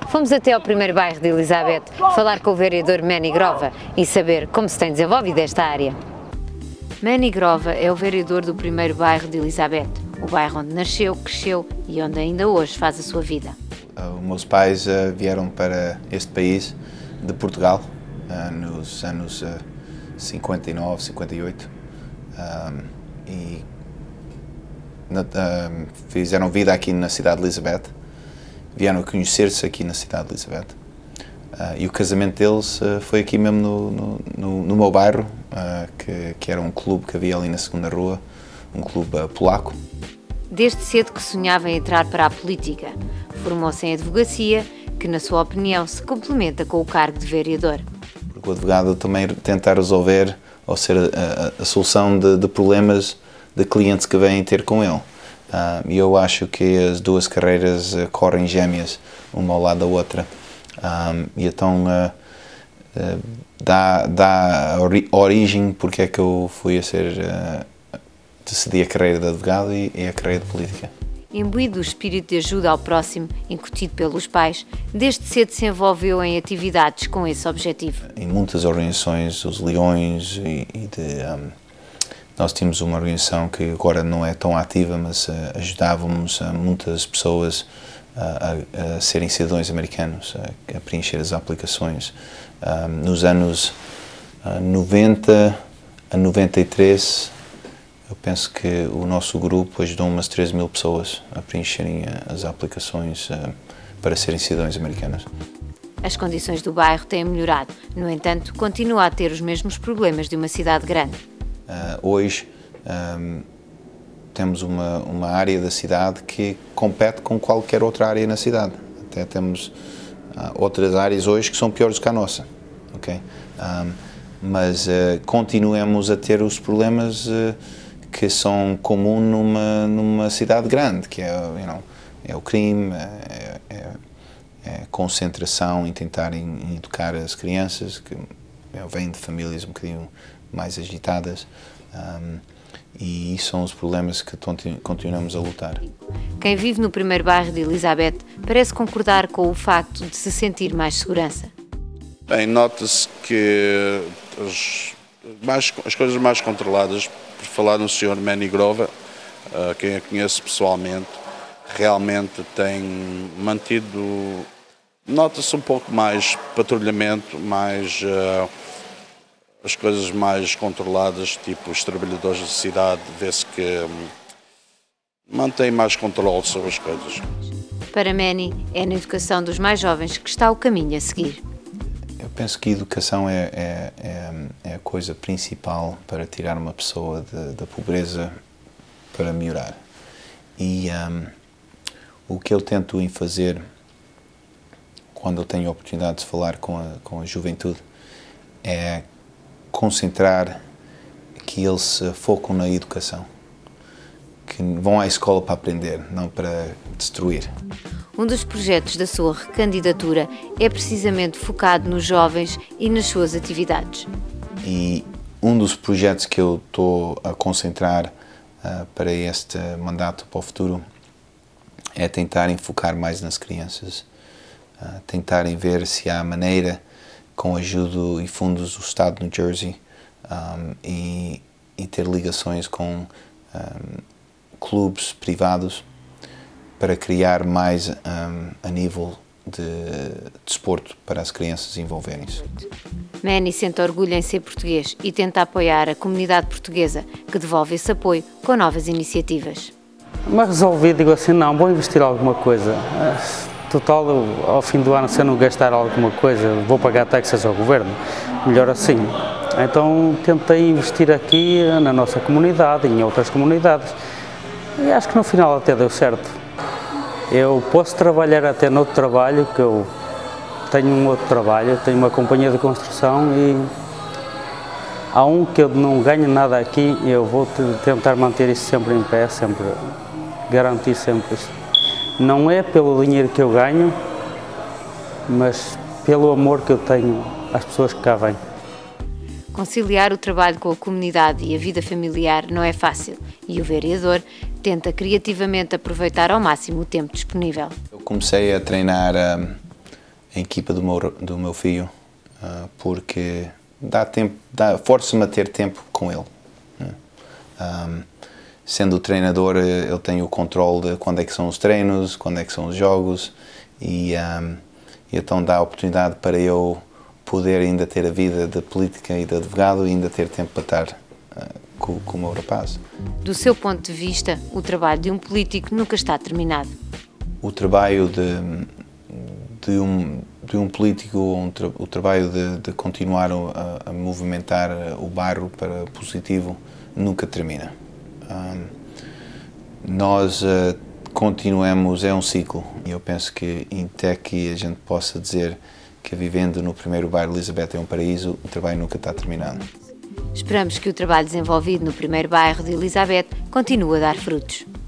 Fomos até ao primeiro bairro de Elizabeth falar com o vereador Manny Grova e saber como se tem desenvolvido esta área. Manny Grova é o vereador do primeiro bairro de Elizabeth, o bairro onde nasceu, cresceu e onde ainda hoje faz a sua vida. Os meus pais vieram para este país de Portugal nos anos 59, 58 e fizeram vida aqui na cidade de Elizabeth, vieram a conhecer-se aqui na cidade de Elizabeth e o casamento deles foi aqui mesmo no meu bairro, que era um clube que havia ali na segunda rua, um clube polaco. Desde cedo que sonhava em entrar para a política. Formou-se em advocacia, que na sua opinião se complementa com o cargo de vereador. Porque o advogado também tenta resolver ou ser a solução de problemas de clientes que vêm ter com ele. E eu acho que as duas carreiras correm gêmeas, uma ao lado da outra. E então dá origem porque é que eu fui decidi a carreira de advogado e a carreira de política. Imbuído do espírito de ajuda ao próximo, incutido pelos pais, desde cedo se envolveu em atividades com esse objetivo. Em muitas organizações, os Leões nós tínhamos uma organização que agora não é tão ativa, mas ajudávamos muitas pessoas a serem cidadãos americanos, a preencher as aplicações. Nos anos 90 a 93, eu penso que o nosso grupo ajudou umas 13.000 pessoas a preencherem as aplicações para serem cidadãos americanos. As condições do bairro têm melhorado, no entanto, continua a ter os mesmos problemas de uma cidade grande. Hoje temos uma área da cidade que compete com qualquer outra área na cidade. Até temos outras áreas hoje que são piores do que a nossa. Okay? Mas continuamos a ter os problemas que são comuns numa cidade grande, que é o crime, é a concentração em tentar educar as crianças, que vêm de famílias um bocadinho mais agitadas, e isso são os problemas que continuamos a lutar. Quem vive no primeiro bairro de Elizabeth parece concordar com o facto de se sentir mais segurança. Bem, nota-se que as coisas mais controladas, por falar no Sr. Manny Grova, quem a conhece pessoalmente, realmente tem mantido, nota-se um pouco mais patrulhamento, mais as coisas mais controladas, tipo os trabalhadores da cidade, vê-se que mantém mais controle sobre as coisas. Para Manny, é na educação dos mais jovens que está o caminho a seguir. Eu penso que a educação é a coisa principal para tirar uma pessoa da pobreza para melhorar. E o que eu tento fazer quando eu tenho a oportunidade de falar com a juventude é concentrar que eles se focam na educação, que vão à escola para aprender, não para destruir. Um dos projetos da sua recandidatura é precisamente focado nos jovens e nas suas atividades. E um dos projetos que eu estou a concentrar para este mandato para o futuro é tentar focar mais nas crianças, tentarem ver se há maneira, com a ajuda e fundos do Estado de New Jersey, e ter ligações com clubes privados para criar mais a nível de desporto para as crianças envolverem-se. Manny sente orgulho em ser português e tenta apoiar a comunidade portuguesa, que devolve esse apoio com novas iniciativas. Mas resolvi, digo assim, não, vou investir alguma coisa. Total, ao fim do ano, se eu não gastar alguma coisa, vou pagar taxas ao governo, melhor assim. Então tentei investir aqui na nossa comunidade, em outras comunidades, e acho que no final até deu certo. Eu posso trabalhar até noutro trabalho, que eu tenho um outro trabalho, tenho uma companhia de construção e há um que eu não ganho nada aqui e eu vou tentar manter isso sempre em pé, sempre garantir sempre isso. Não é pelo dinheiro que eu ganho, mas pelo amor que eu tenho às pessoas que cá vêm. Conciliar o trabalho com a comunidade e a vida familiar não é fácil e o vereador tenta criativamente aproveitar ao máximo o tempo disponível. Eu comecei a treinar a equipa do meu filho, porque força-me a ter tempo com ele. Sendo o treinador, eu tenho o controle de quando é que são os treinos, quando é que são os jogos, e então dá a oportunidade para eu poder ainda ter a vida de política e de advogado e ainda ter tempo para estar com o meu rapaz. Do seu ponto de vista, o trabalho de um político nunca está terminado. O trabalho de um político, o trabalho de continuar a movimentar o bairro para positivo, nunca termina. Nós continuamos, é um ciclo, e eu penso que até que a gente possa dizer que vivendo no primeiro bairro Elizabeth é um paraíso, o trabalho nunca está terminado. Esperamos que o trabalho desenvolvido no primeiro bairro de Elizabeth continue a dar frutos.